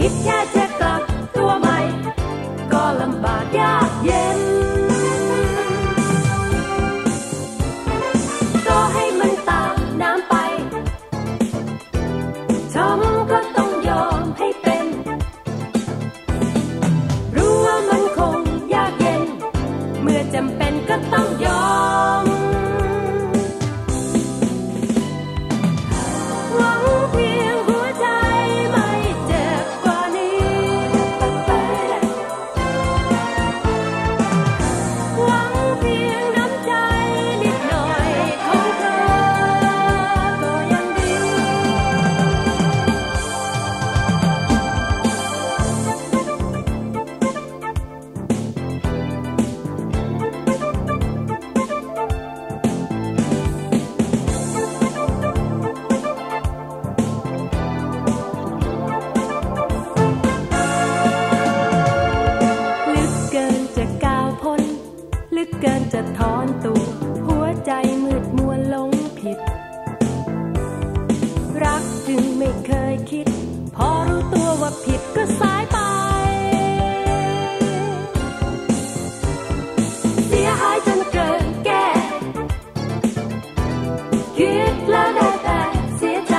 คิดแค่จะกลับตัวใหม่ก็ลำบากยากเย็นก็ให้มันตามน้ำไปช้ำก็ต้องยอมให้เป็นรู้ว่ามันคงยากเย็นเมื่อจำเป็นก็ต้องยอมหวังเพียงหัวใจไม่เจ็บกว่านี้หวังเพียงน้ำใจนิดหน่อยของเธอก็ยังดีลึกเกินจะก้าวพ้นลึกเกินจะถอนตัวหัวใจมืดมัวหลงผิดรักจึงไม่เคยคิดพอรู้ตัวว่าผิดก็สายไปเสียหายจนเกินแก้คิดแล้วได้แต่เสียใจ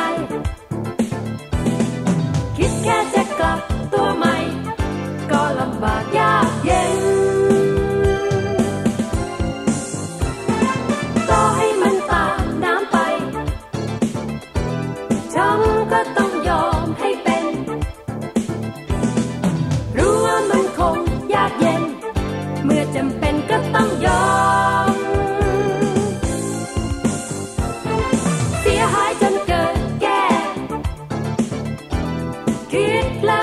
คิดแค่จะกลับตัวใหม่ก็ลำบากยากเย็นก็ให้มันตามน้ำไปช้ำก็ต้องยอมให้เป็นรู้ว่ามันคงยากเย็นเมื่อจำเป็นก็ต้องยอมเสียหายจนเกินแก้คิดแล้ว